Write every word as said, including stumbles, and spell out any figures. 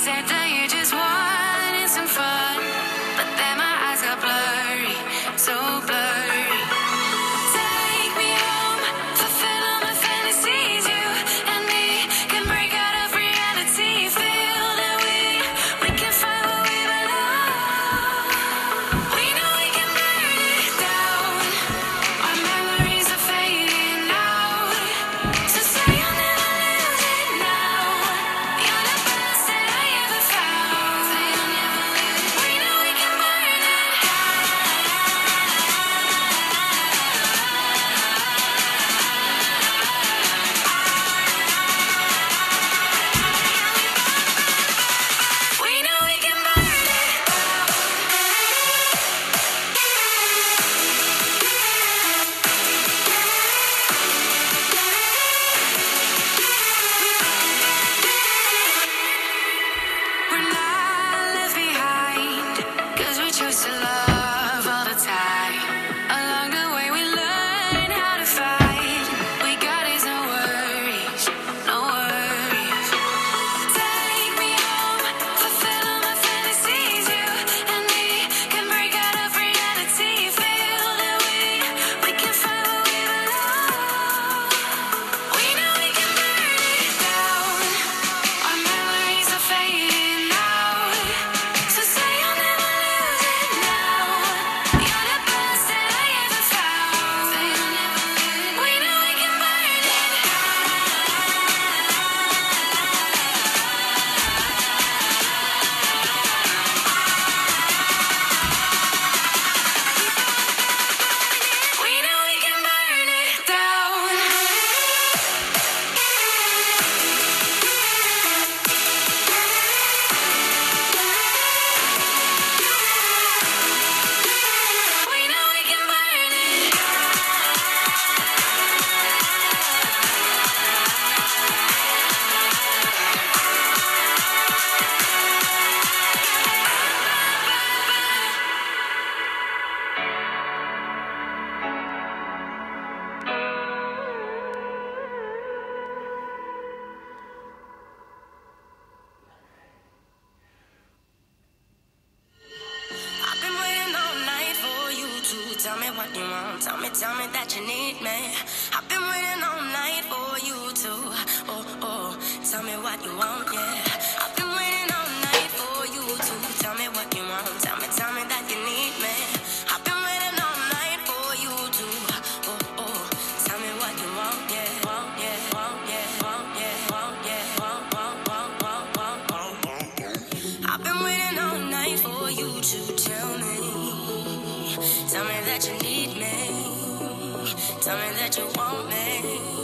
said that you just wanted some fun, but then my eyes got blurry, so blurry. Take me home, fulfill all my fantasies. You and me can break out of reality. Feel that we we can find where we belong. We know we can burn it down. Our memories are fading out. So say you'll never lose it now. You're the best that I ever found. Say you'll never lose it. We know we can burn it down. We know we can burn it down. We're not left behind, 'cause we chose to love all the time. Along the way we learn how to fight. We got is no worries, no worries. Take me home, fulfill all my fantasies. You and me can break out of reality. Feel that we we can find where we belong. We know we can burn it down. Our memories are fading out. So say you'll never lose it now. You're the best that I ever found. Say you'll never lose it. We know we can burn it down. We know we can burn it down. We know we can burn it I've been waiting all night for you to tell me what you want. Tell me, tell me that you need me. I've been waiting all night for you to, oh, oh, tell me what you want, yeah. I've been waiting all night for you to tell me what you want. Tell me, tell me that you need me. I've been waiting all night for you to, oh, oh, tell me what you want, yeah. Want, yeah, want, yeah, want, yeah, want, yeah, want, want, want, want, want, want, want. I've been waiting all night for you to tell me, tell me that you need me, tell me that you want me.